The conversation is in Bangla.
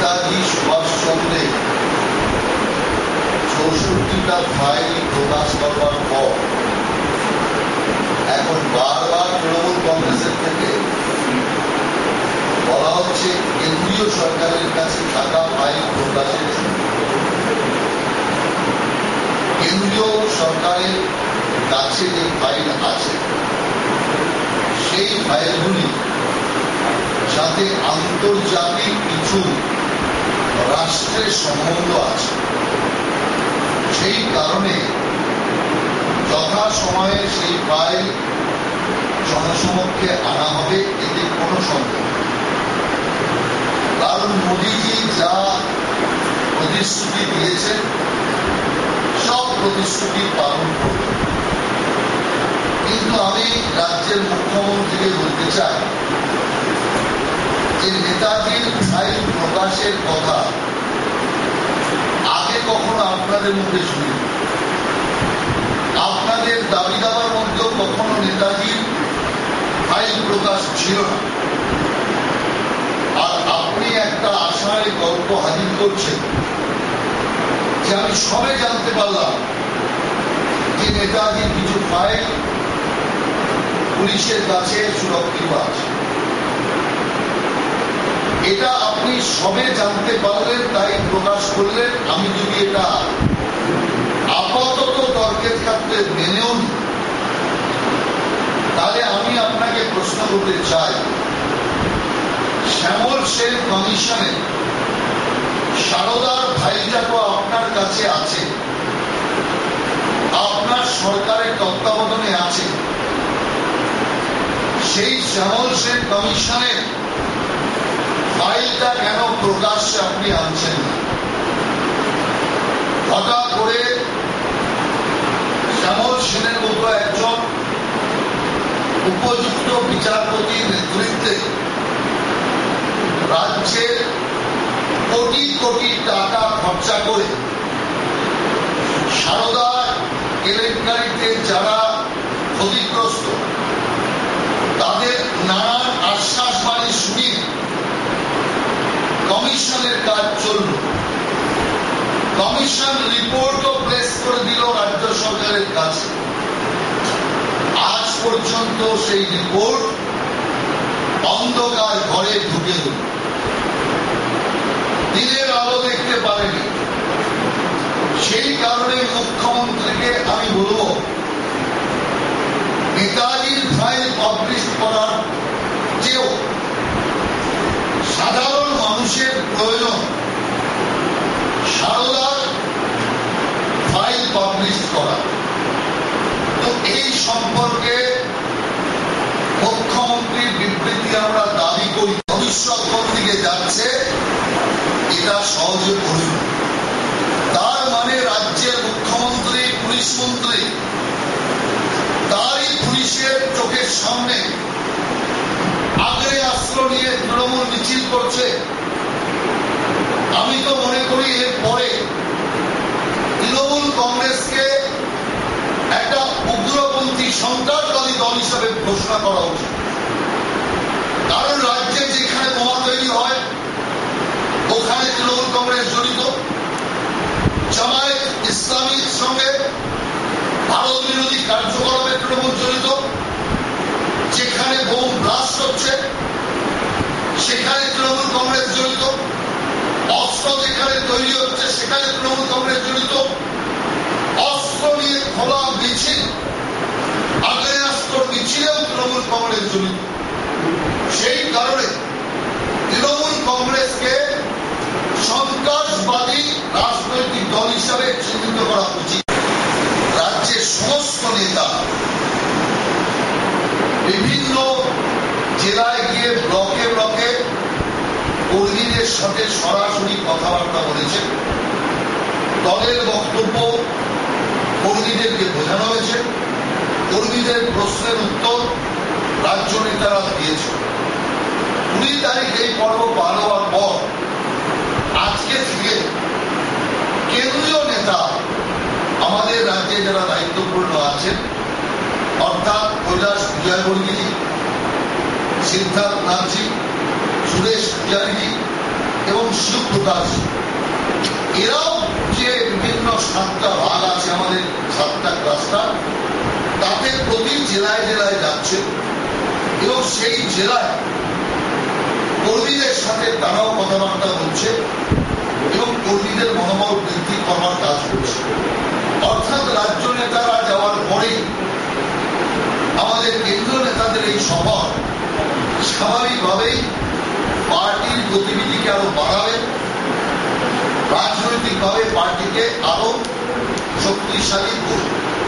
নেতাজি সুভাষচন্দ্রের 64টা ফাইল প্রকাশ করবার পর এখন বারবার তৃণমূল কংগ্রেসের থেকে বলা হচ্ছে কেন্দ্রীয় সরকারের কাছে থাকা ফাইল প্রকাশের কেন্দ্রীয় সরকারের কাছে যে ফাইল আছে সেই ফাইলগুলি সাথে আন্তর্জাতিক কিছু রাষ্ট্রের সম্বন্ধ আছে। সেই কারণে যথাসময়ে সেই ফাইল জনসমক্ষে আনা হবে, এতে কোনো সন্দেহ নেই। কারণ মোদীজি যা প্রতিশ্রুতি দিয়েছেন সব প্রতিশ্রুতি পালন করবেন। কিন্তু আমি রাজ্যের মুখ্যমন্ত্রীকে বলতে চাই যে নেতাজির ফাইল প্রকাশের কথা আগে কখনো আপনাদের মুখে শুনি, আপনাদের দাবি দাবার মধ্যেও কখনো নেতাজির ফাইল প্রকাশ ছিল না। আর আপনি একটা আশায় গল্প হাজির করছেন যে আমি সবে জানতে পারলাম যে নেতাজির কিছু ফাইল পুলিশের কাছে সুরক্ষিত আছে। এটা আপনি সবে জানতে পারলেন, তাই প্রকাশ করলেন। আমি যদি এটা আপাতত তর্কের ক্ষেত্রে মেনেও নিই, তাহলে আমি আপনাকে প্রশ্ন করতে চাই, শ্যামল সেন কমিশনে সারদার ফাইলটা তো আপনার কাছে আছে, আপনার সরকারের তত্ত্বাবধানে আছে। সেই শ্যামল সেন কমিশনের ফাইলটা কেন প্রকাশ্যে আপনি আনছেন না? হঠাৎ করে শ্যামল সেনের মতো একজন উপযুক্ত বিচারপতির নেতৃত্বে রাজ্যের কোটি কোটি টাকা খরচা করে সারদা কেলেঙ্কারিতে যারা ক্ষতিগ্রস্ত তাদের নানান আশ্বাস বাণী শুনিয়ে কমিশনের কাজ চলল। কমিশন রিপোর্টও প্লেস করে দিল রাজ্য সরকারের কাছে। আজ পর্যন্ত সেই রিপোর্ট অন্ধকার ঘরে ঢুকে গেল, দিনের আলো দেখতে পারেনি। সেই কারণে মুখ্যমন্ত্রীকে আমি বলব, নেতাজির ফাইল পাবলিশ করার চেয়েও সাধারণ মানুষের প্রয়োজন সারদার ফাইল পাবলিশ করা। তো এই সম্পর্কে মুখ্যমন্ত্রীর বিবৃতি আমরা দাবি করি। ভবিষ্যৎ কোন দিকে যাচ্ছে এটা সহজে করুন। তার মানে রাজ্যের মুখ্যমন্ত্রী, পুলিশ মন্ত্রী তারই পুলিশের চোখের সামনে আগ্নেয়াস্ত্র নিয়ে তৃণমূল মিছিল করছে। আমি তো মনে করি এর পরে তৃণমূল কংগ্রেসকে একটা উগ্রপন্থী সন্ত্রাসবাদী দল হিসাবে ঘোষণা করা উচিত। কারণ রাজ্যে যেখানে বোমা তৈরি হয় ওখানে তৃণমূল কংগ্রেস জড়িত, জামায়াত ইসলামীর সঙ্গে ভারত বিরোধী কার্যকলাপে তৃণমূল জড়িত, যেখানে বোম ব্লাস্ট হচ্ছে সেখানে তৃণমূল কংগ্রেস জড়িত, অস্ত্র যেখানে তৈরি হচ্ছে সেখানে তৃণমূল কংগ্রেস জড়িত, অস্ত্র নিয়ে খোলা মিছিল, আগ্নেয়াস্ত্র মিছিলেও তৃণমূল কংগ্রেস জড়িত। সেই কারণে তৃণমূল কংগ্রেসকে সন্ত্রাসবাদী রাজনৈতিক দল হিসাবে চিহ্নিত করা উচিত। রাজ্যের সমস্ত নেতা বিভিন্ন জেলায় গিয়ে ব্লকে ব্লকে কর্মীদের সাথে সরাসরি কথাবার্তা বলেছে। দলের বক্তব্য কর্মীদেরকে বোঝানো হয়েছে, কর্মীদের প্রশ্নের উত্তর রাজ্য নেতারা দিয়েছে। 20 তারিখ এই পর্ব পার হওয়ার পর আজকে থেকে কেন্দ্রীয় নেতা আমাদের রাজ্যে যারা দায়িত্বপূর্ণ আছেন, অর্থাৎ কৈলাস বিজয়বর্গীজি, সিদ্ধার্থ নাথজি, সুরেশ পূজারীজি এবং শিবপ্রকাশ, এরাও যে বিভিন্ন 7টা ভাগ আছে আমাদের 7টা ক্লাস্টার, তাতে প্রতি জেলায় জেলায় যাচ্ছে এবং সেই জেলায় কর্মীদের সাথে তারাও কথাবার্তা বলছে এবং কর্মীদের মনোবল বৃদ্ধি করার কাজ করছে। অর্থাৎ রাজ্য নেতারা যাওয়ার পরেই আমাদের কেন্দ্রীয় নেতাদের এই সফর স্বাভাবিকভাবেই পার্টির গতিবিধিকে আরো বাড়াবে, রাজনৈতিকভাবে পার্টিকে আরো শক্তিশালী করবে।